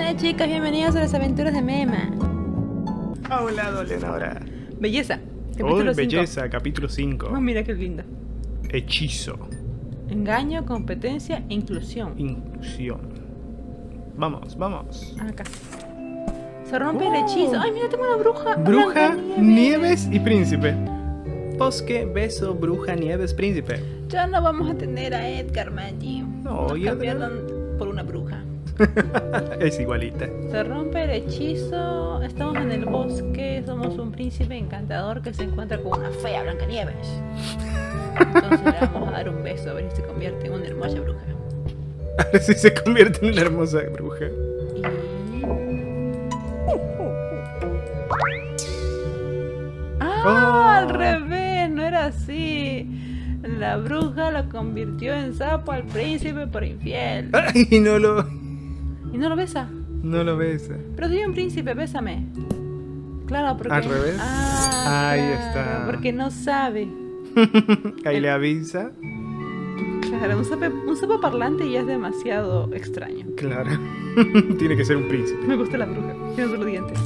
Hola chicas, bienvenidos a las aventuras de Mema. Hola, Leonora. Belleza. Capítulo 5. Belleza, capítulo 5. Oh, mira qué lindo. Hechizo. Engaño, competencia e inclusión. Inclusión. Vamos, vamos. Acá. Se rompe el hechizo. Ay, mira, tengo una bruja. Bruja, Nieves y Príncipe. Bosque, beso, bruja, Nieves, príncipe. Ya no vamos a tener a Edgar, Maggie. No, Nos ya cambiaron por una bruja. Es igualita. Se rompe el hechizo. Estamos en el bosque. Somos un príncipe encantador que se encuentra con una fea Blancanieves. Entonces le vamos a dar un beso a ver si se convierte en una hermosa bruja. A ver si se convierte en una hermosa bruja. Al revés, no era así. La bruja lo convirtió en sapo al príncipe por infiel. Y no lo besa. No lo besa. Pero soy un príncipe, bésame. Claro, porque... Al revés. Ahí claro, está. porque no sabe. Ahí le avisa. Claro, un sapo parlante ya es demasiado extraño. Claro. Tiene que ser un príncipe. Me gusta la bruja, tiene solo dientes.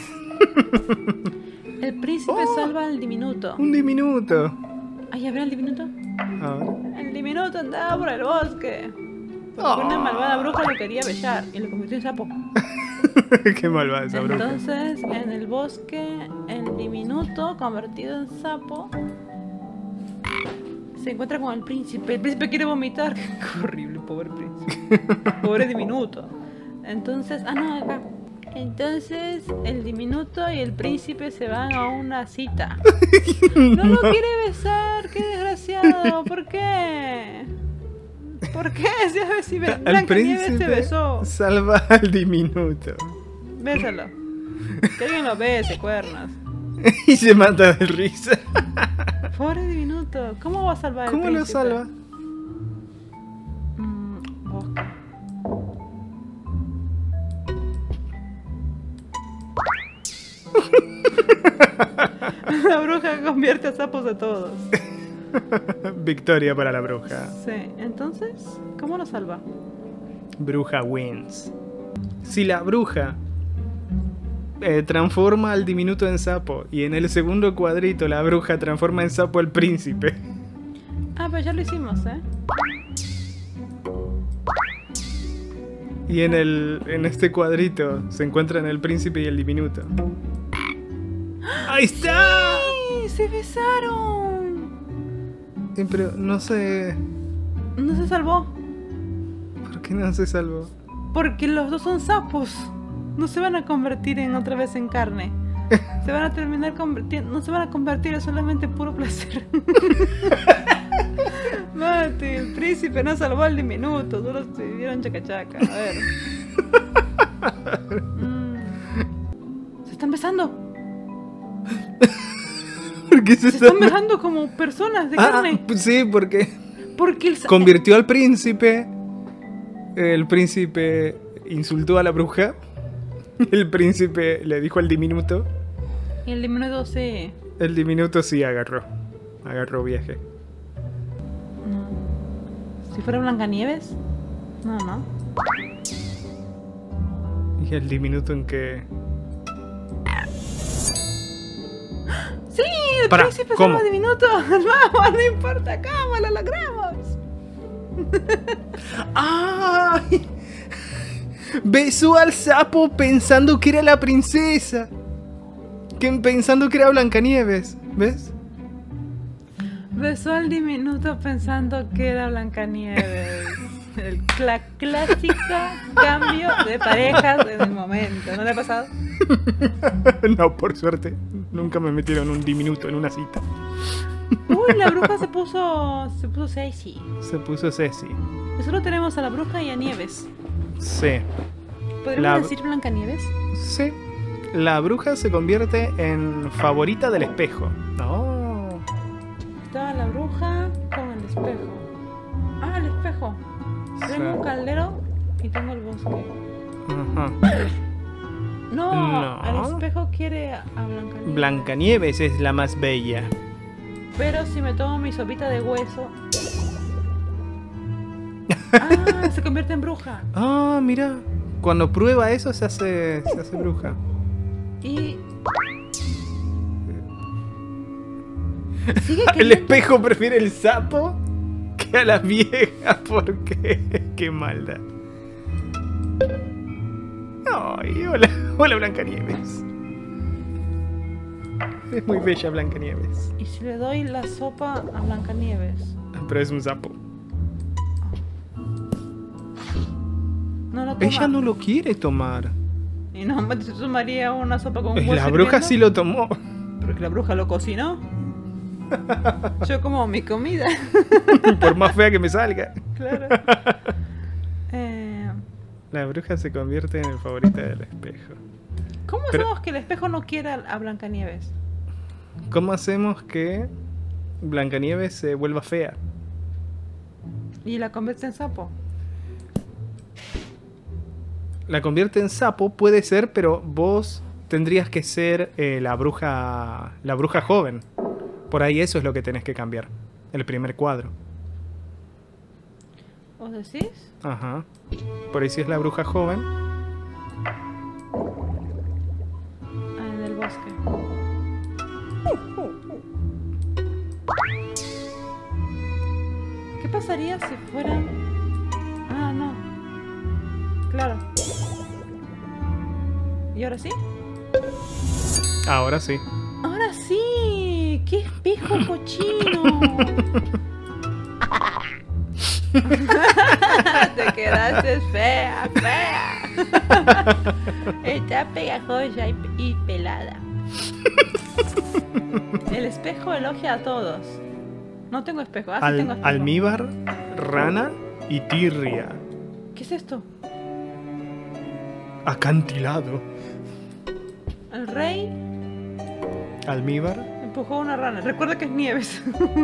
El príncipe salva al diminuto. Un diminuto. Ay, ¿ya ven el diminuto? ver. El diminuto andaba por el bosque. Porque una malvada bruja lo quería besar y lo convirtió en sapo. Qué malvada esa bruja. Entonces, en el bosque, el diminuto convertido en sapo se encuentra con el príncipe. El príncipe quiere vomitar. Qué horrible, pobre príncipe. Pobre diminuto. Entonces, acá. Entonces, el diminuto y el príncipe se van a una cita. No lo quiere besar, qué desgraciado. ¿Por qué? ¿Por qué? Si Blancanieves te besó. Salva al diminuto. Bésalo. Que alguien lo bese, cuernos. Y se mata de risa. Pobre diminuto. ¿Cómo va a salvar al príncipe? ¿Cómo lo salva? Bosque. La bruja convierte a sapos a todos. Victoria para la bruja. Sí, entonces, ¿cómo lo salva? Bruja wins. Si la bruja transforma al diminuto en sapo y en el segundo cuadrito la bruja transforma en sapo al príncipe. Pero ya lo hicimos, Y en este cuadrito se encuentran el príncipe y el diminuto. ¡Ahí está! ¡Sí! ¡Se besaron! Pero no sé... No se salvó. ¿Por qué no se salvó? Porque los dos son sapos. No se van a convertir otra vez en carne. Se van a terminar convirtiendo... No se van a convertir, es solamente puro placer. Mate, el príncipe no salvó al diminuto. Solo se dieron chacachaca. A ver. Se están besando. Porque se están besando como personas de carne. Sí, porque el convirtió al príncipe. El príncipe insultó a la bruja. El príncipe le dijo al diminuto. Y el diminuto sí. El diminuto sí agarró viaje. No. Si fuera Blancanieves. No. ¿Y el diminuto en qué? ¡Sí! ¡El príncipe salva al diminuto! ¡Vamos! ¡No importa cómo! ¡Lo logramos! ¡Ay! Besó al sapo pensando que era la princesa. Pensando que era Blancanieves. ¿Ves? Besó al diminuto pensando que era Blancanieves. La clásica cambio de parejas en el momento. ¿No le ha pasado? No, por suerte. Nunca me metieron un diminuto en una cita. Uy, la bruja se puso sexy. Se puso Ceci. Solo tenemos a la bruja y a Nieves. Sí. ¿Podríamos decir Blancanieves? Sí. La bruja se convierte en favorita del espejo. No. Estaba la bruja con el espejo. El espejo. Tengo un caldero y tengo el bosque. Ajá. No, el espejo quiere a Blancanieves. Blancanieves es la más bella. Pero si me tomo mi sopita de hueso... se convierte en bruja. Mira. Cuando prueba eso se hace bruja. Y... sigue El queriendo- espejo prefiere el sapo que a la vieja. ¿Por qué? Qué maldad. Ay, hola, hola Blancanieves. Es muy bella Blancanieves. ¿Y si le doy la sopa a Blancanieves? Pero es un sapo. No lo toma. Ella no lo quiere tomar. Y no, me tomaría una sopa con huevo. La bruja sí lo tomó. Pero que la bruja lo cocinó. Yo como mi comida. Por más fea que me salga. Claro. La bruja se convierte en el favorito del espejo. ¿Cómo Pero- hacemos que el espejo no quiera a Blancanieves? ¿Cómo hacemos que Blancanieves se vuelva fea? Y la convierte en sapo. La convierte en sapo, puede ser, pero vos tendrías que ser la bruja joven. Por ahí eso es lo que tenés que cambiar. El primer cuadro. ¿Vos decís? Ajá. Por ahí si es la bruja joven. Ah, en el bosque. ¿Qué pasaría si fueran...? Ah, no. Claro. ¿Y ahora sí? Ahora sí. ¡Ahora sí! ¡Qué espejo cochino! Te quedaste fea, fea. Está pegajosa y pelada. El espejo elogia a todos. No tengo espejo. Ah, sí tengo espejo. Almíbar, rana y tirria. ¿Qué es esto? Acantilado. El rey Almíbar. empujó a una rana. Recuerda que es Nieves.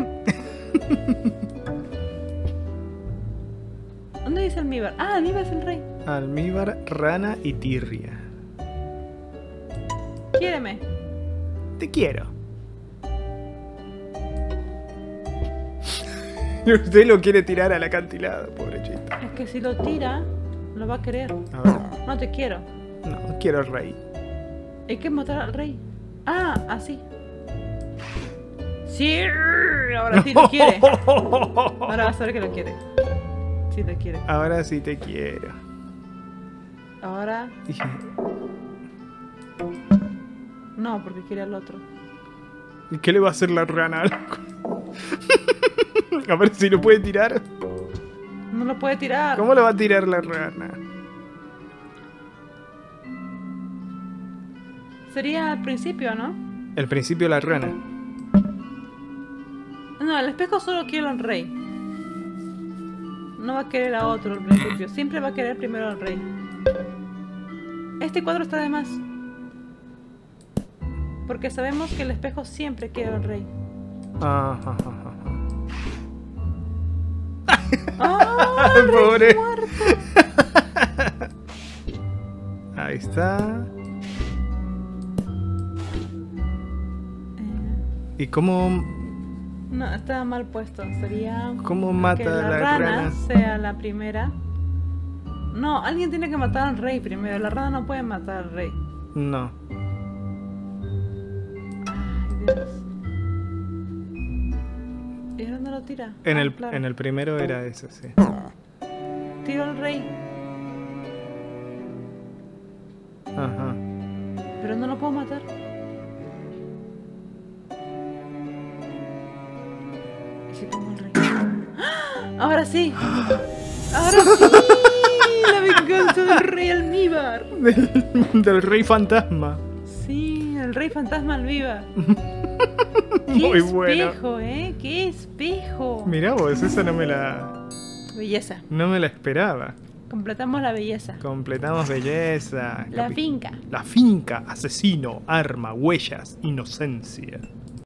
¿Dónde dice Almíbar? Ah, Almíbar es el rey. Almíbar, rana y tirria. Quiéreme. Te quiero. Usted lo quiere tirar al acantilado, pobrecito. Es que si lo tira, lo va a querer. A ver. No te quiero. No, quiero al rey. Hay que matar al rey. Ah, así. Sí, ahora sí lo quiere. Ahora vas a ver que lo quiere. Sí lo quiere. Ahora sí te quiero. Ahora Dije, no, porque quiere al otro. ¿y qué le va a hacer la rana? A ver si lo puede tirar. No lo puede tirar. ¿Cómo lo va a tirar la rana? Sería al principio, ¿no? El principio la rana. No, el espejo solo quiere al rey. No va a querer a otro al principio. Siempre va a querer primero al rey. Este cuadro está de más. Porque sabemos que el espejo siempre quiere al rey. Ajá, ajá, ajá. ¡Ah! el rey Pobre. muerto! Ahí está. ¿Y cómo No, estaba mal puesto. Sería mata que a la la rana rana? sea la primera. No, alguien tiene que matar al rey primero. La rana no puede matar al rey. No. Ay, Dios. ¿Y dónde lo tira? En, Ah, el, claro. en el primero era ese, sí. Tiro al rey. Ajá. Pero no lo puedo matar. ¿Y si pongo al rey? ¡Ah! Ahora sí. Ahora sí. La venganza del rey almíbar. Del rey fantasma. Sí, el rey fantasma almíbar. Muy ¡Qué bueno. espejo, ¡Qué espejo! Mirá vos, esa no me la esperaba. Completamos la belleza. Completamos belleza. La finca. La finca, asesino, arma, huellas, inocencia.